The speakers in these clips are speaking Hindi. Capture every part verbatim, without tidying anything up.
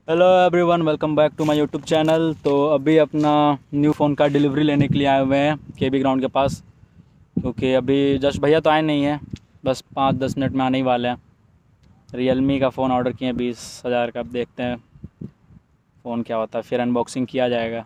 Hello everyone, welcome back to my YouTube channel. तो अभी अपना न्यू फ़ोन का डिलीवरी लेने के लिए आए हुए हैं के बी ग्राउंड के पास, क्योंकि अभी जस्ट भैया तो आए नहीं हैं, बस पाँच दस मिनट में आने ही वाले हैं। रियलमी का फ़ोन ऑर्डर किए बीस हज़ार का। अब देखते हैं फ़ोन क्या होता है, फिर अनबॉक्सिंग किया जाएगा।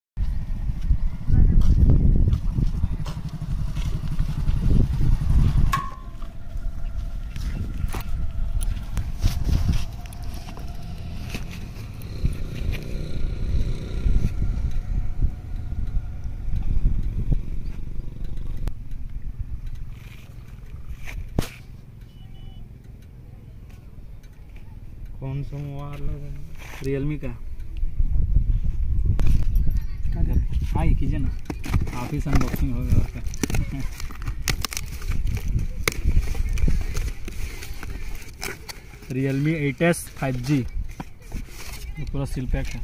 कौन सा मोबाइल है? रियलमी का। हाँ, ये कीजिए ना, आप ही से अनबॉक्सिंग होगा आपका। Realme eight S five G, पूरा सील पैक है।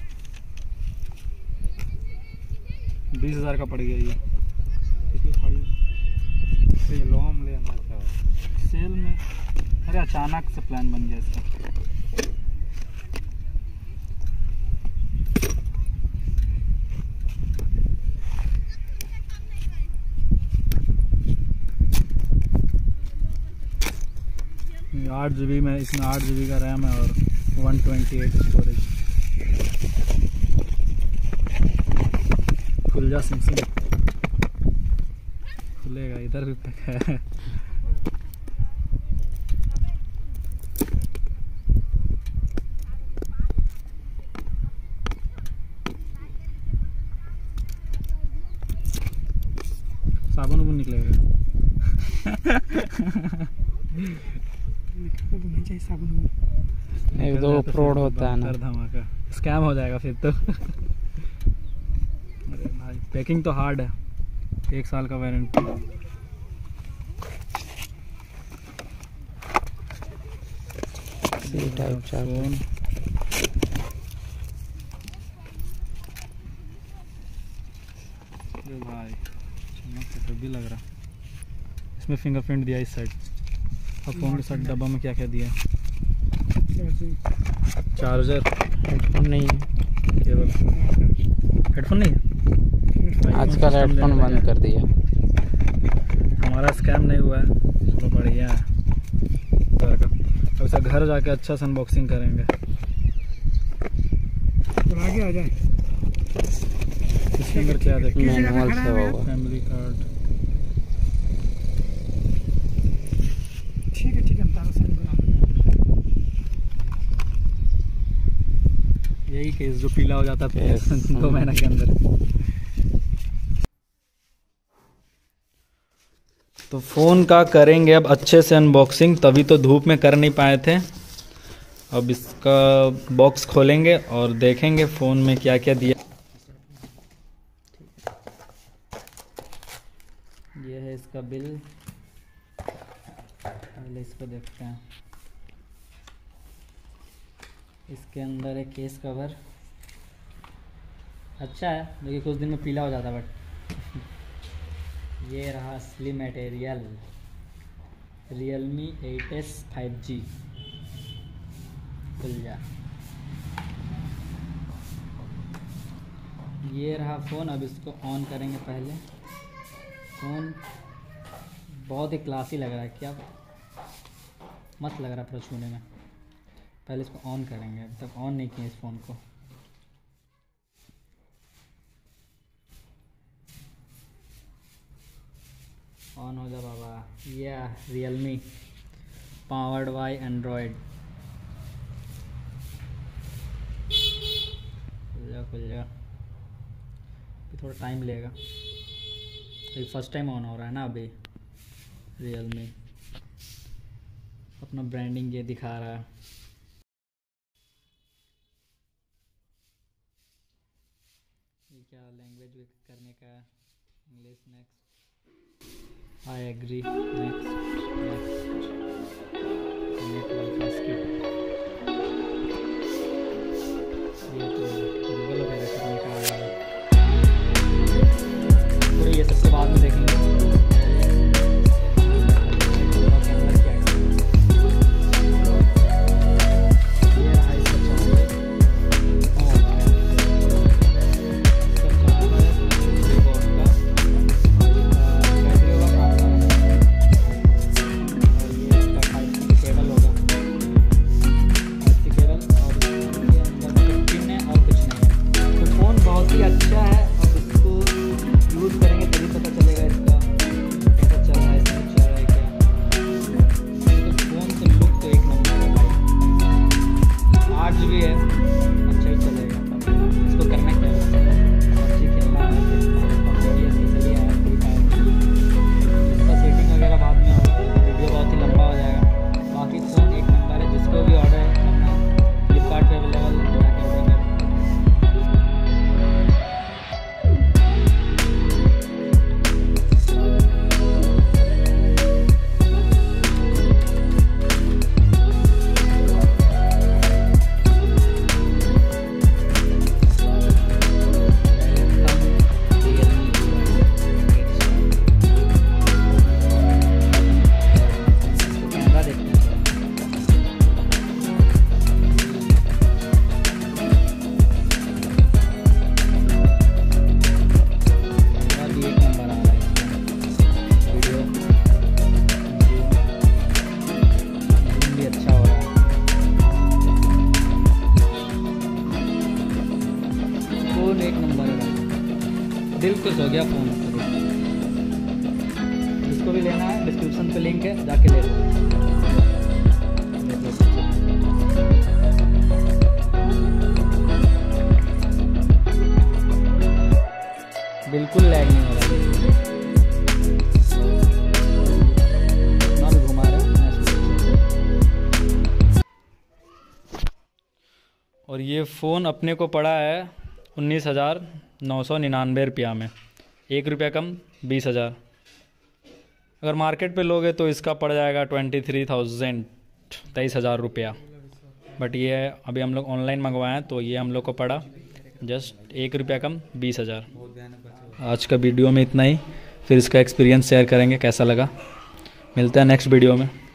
बीस हज़ार का पड़ गया ये। सेलों में लेना चाहो? सेल में? अरे अचानक से प्लान बन गया इसका। आठ जी बी में, इसमें आठ जी बी का रैम है और वन ट्वेंटी एट स्टोरेज। खुल जा सिम सिम, खुलेगा, इधर भी तक है। साबुन उबुन निकलेगा। नहीं चाहिए साबुन। एक दो फ्रॉड होता है ना, धमाका स्कैम हो जाएगा फिर तो। अरे भाई, पैकिंग तो हार्ड है, एक साल का वारंटी। फोन भाई चमक भी लग रहा। इसमें फिंगरप्रिंट दिया इस साइड। अब फ़ोन के साथ डब्बा में क्या क्या दिया? चार्जर, हेडफोन नहीं है, केवल हेडफोन नहीं है। आजकल हेडफोन बंद कर दिया। हमारा स्कैम नहीं हुआ है, चलो बढ़िया है। घर का अब इसे घर जाके अच्छा से अनबॉक्सिंग करेंगे। तो आगे आ जाए। इसके अंदर क्या देखते हैं? Family card. ठीक है ठीक है, यही केस जो पीला हो जाता है दो महीने के अंदर। तो फ़ोन का करेंगे अब अच्छे से अनबॉक्सिंग, तभी तो धूप में कर नहीं पाए थे। अब इसका बॉक्स खोलेंगे और देखेंगे फ़ोन में क्या क्या दिया। ये है इसका बिल, पहले इसको देखते हैं। इसके अंदर एक केस कवर अच्छा है, देखिए कुछ दिन में पीला हो जाता, बट ये रहा असली material, Realme eight S five G. खुल जा। ये रहा फ़ोन। अब इसको ऑन करेंगे। पहले फ़ोन बहुत ही क्लासी लग रहा है, क्या मस्त लग रहा है पूरा छूने में। पहले इसको ऑन करेंगे, अभी तक ऑन नहीं किया इस फ़ोन को। ऑन हो जा बाबा। ये Realme पावर्ड बाय एंड्रॉयड। खुल जा खुल जा, थोड़ा टाइम लेगा, अभी फर्स्ट टाइम ऑन हो रहा है ना। अभी Realme अपना ब्रांडिंग ये दिखा रहा है। ये क्या लैंग्वेज करने का? English. Next, I agree. Next ये तो गूगल वगैरह करने का है। पूरे ये सबसे बाद में देखेंगे। ये रहा इसका चार्जर। दिल खुश हो गया फ़ोन। जिसको भी लेना है डिस्क्रिप्शन पे लिंक है, जाके ले लो। बिल्कुल लैग नहीं हो रहा ना भी घुमा रहा है। और ये फ़ोन अपने को पड़ा है उन्नीस हज़ार नौ सौ निन्यानवे रुपया में, एक रुपया कम बीस हज़ार। अगर मार्केट पे लोगे तो इसका पड़ जाएगा ट्वेंटी थ्री थाउजेंड तेईस हज़ार रुपया। बट ये अभी हम लोग ऑनलाइन मंगवाए हैं तो ये हम लोग को पड़ा जस्ट एक रुपया कम बीस हज़ार। आज का वीडियो में इतना ही, फिर इसका एक्सपीरियंस शेयर करेंगे कैसा लगा। मिलता है नेक्स्ट वीडियो में।